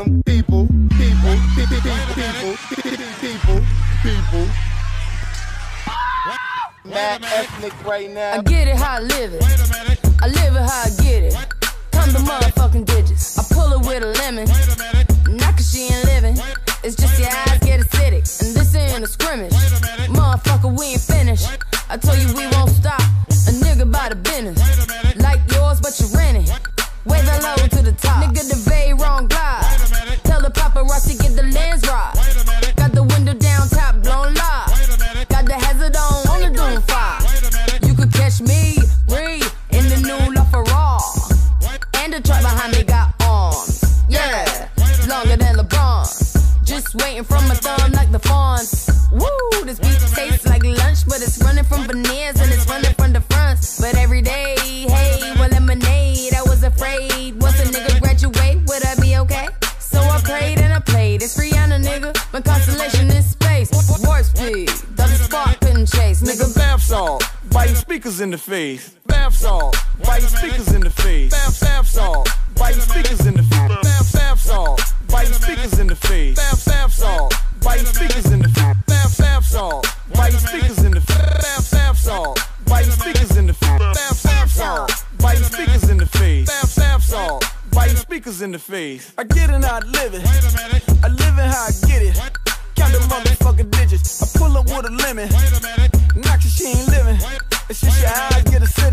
them people. Mad ethnic right now. I get it how I live it. I live it how I get it. Come the motherfucking digits. I pull it with a lemon. Not cause she ain't living. It's just your eyes get acidic. And this ain't a scrimmage. Motherfucker, we ain't finished. I told you we won't stop. A nigga by the business. Like yours, but you rent it. Way the low to the top. Nigga, the very wrong glide. Tell the paparazzi get the lens right. Got the window down, top blown live. Got the hazard on the doom fire. You could catch me, Rie, in the new La Ferrari. And the truck behind me got arms. Yeah, longer than LeBron. Just waiting from my thumb like the fawns. Woo, this beat tastes like lunch, but it's running from veneers and it's running from the fronts. But every day, hey, well, lemonade, I was afraid. Once a nigga graduate, would I be okay? So I prayed and I played. It's Rihanna, nigga. My constellation is space. Warp speed, the spark couldn't chase. Nigga, bath salt, biting speakers in the face. Bath salt, biting speakers in the face. Bath salt, biting speakers in the face. Bath salt, biting speakers in the face. Bath salt, biting speakers in the face. Bath salt, biting speakers in the face. Bath salt, biting speakers in the face. Bath salt, biting speakers in the face. Bath salt, biting speakers in the face. I get it how I live it. I live it how I get it. Count the motherfucking digits. I pull up with a lemon. Not cause she ain't living. It's just your eyes get acidic.